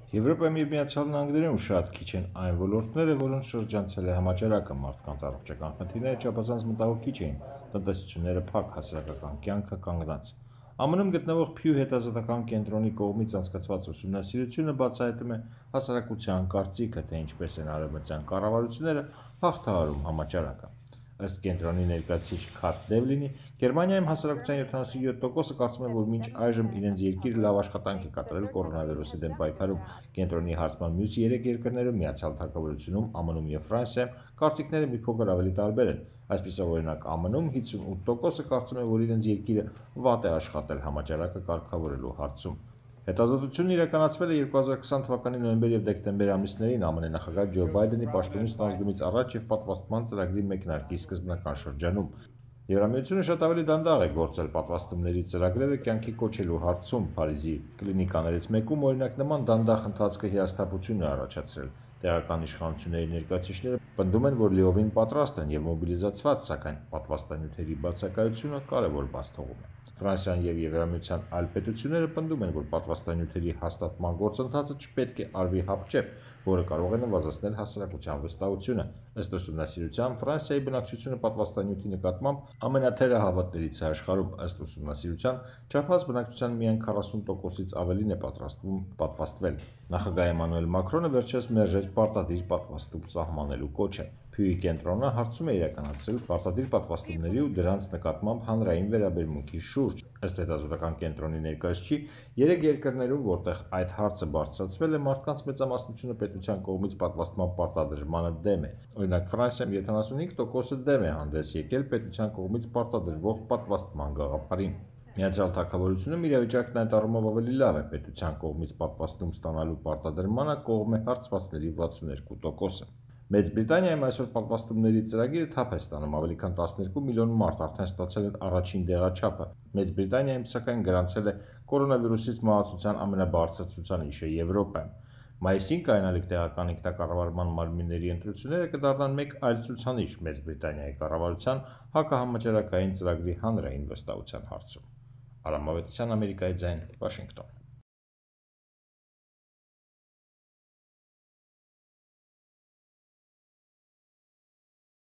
Եվրոպայում և Միացյալ Նահանգներում շատ քիչ են այն ոլորտները, որոնց շրջանցել է համաճարակը, մարդկանց առողջական խնդիրները չափազանց մտահոգիչ էին, տնտեսությունները փակ, հասարակական կյանքը կանգնած։ ԱՄՆ-ում գտնվող Pew հետազոտական կենտրոնի կողմից անցկացված ուսումնասիրությունը բացահայտում է հասարակության կարծիքը, թե ինչպես են արևմտյան կառավարությունները հաղթահարում համաճարակը։ Ըստ կենտրոնի ներկայացուցիչ Քաթ Դևլինի, Գերմանիայում հասարակության 77%-ը կարծում է, որ մինչ այժմ իրենց երկիրը լավ աշխատանք է կատարել կորոնավիրուսի դեմ պայքարում։ Կենտրոնի հարցման մյուս 3 երկրներում՝ Միացյալ Թագավորությունում, ԱՄՆ-ում և Ֆրանսիայում, կարծիքները մի փոքր ավելի տարբեր են։ Այսպիսով, օրինակ, ԱՄՆ-ում 58%-ը կարծում է, որ իրենց երկիրը վատ է աշխատել համաճարակը կարգավորելու հարցում։ Հետազոտությունն իրականացվել է 2020 թվականի նոյեմբեր և դեկտեմբեր ամիսներին ԱՄՆ նախագահ Ջո Բայդենի պաշտոնից ստանձնումից առաջ և պատվաստման ծրագրի մեկնարկի սկզբնական շրջանում։ Եվրամիությունը շատ ավելի դանդաղ է գործել պատվաստումների ծրագրերը կյանքի կոչելու հարցում։ Փարիզի կլինիկաներից մեկում, օրինակ, նման դանդաղ ընթացքը հիասթափություն է առաջացրել։ Տեղական իշխանությունների ներկայացուցիչները պնդում են, որ լիովին պատրաստ են և մոբիլիզացված, սակայն պատվաստանյութերի բացակայությունը կարևոր բաց թողում է։ Ֆրանսիան և Եվրամիության այլ պետությունները պնդում են, որ պատվաստանյութերի հաստատման գործընթացը չպետք է արվի հապճեպ, որը կարող է նվազեցնել հասարակության վստահությունը։ Ըստ ուսումնասիրության, Ֆրանսիայի բնակչությունը պատվաստանյութի նկատմամբ ամենաթերահավատներից է աշխարհում։ Ըստ ուսումնասիրության, չափած բնակչության միայն 40%-ից ավելին է պատրաստվում պատվաստվել։ Նախագահ Էմանուել Մակրոնը վերջերս մերժեց պարտադիր պատվաստում սահմանելու կոչը։ Փյուի կենտրոնը հարցում է իրականացրել պարտադիր պատվաստումների ու դրանց նկատմամբ հանրային վերաբերմունքի շուրջ։ Ըստ հետազոտական կենտրոնի ներկայացուցչի, 3 երկրներում, որտեղ այդ հարցը բարձրացվել է, մարդկանց մեծամասնությունը պետության կողմից պատվաստման պարտադրմանը դեմ է։ Օրինակ, Ֆրանսիայում 75%-ը դեմ է հանդես եկել պետության կողմից պարտադրվող պատվաստման գաղափարին։ Միացյալ Թագավորությունում իրավիճակն այդ առումով ավելի լավ է։ Պետության կողմից պատվաստում ստանալու պարտադրմանը կողմ է հարցվածների 62%-ը։ Մեծ Բրիտանիայում այսօր պատվաստումների ծրագիրը թափ է ստանում, ավելի քան 12 միլիոն մարդ արդեն ստացել են առաջին դեղաչափը։ Մեծ Բրիտանիայում, սակայն, գրանցել է կորոնավիրուսից մահացության ամենաբարձր ցուցանիշը Եվրոպայում։ Մայիսին կայանալիք տեղական ինքնակառավարման մարմինների ընտրությունները կդառնան մեկ այլ ցուցանիշ Մեծ Բրիտանիայի կառավարության հակահամաճարակային ծրագրի հանրային վստահության հարցում։ Արամ Ավետիսյան, Ամերիկայի ձայն, Վաշինգտոն։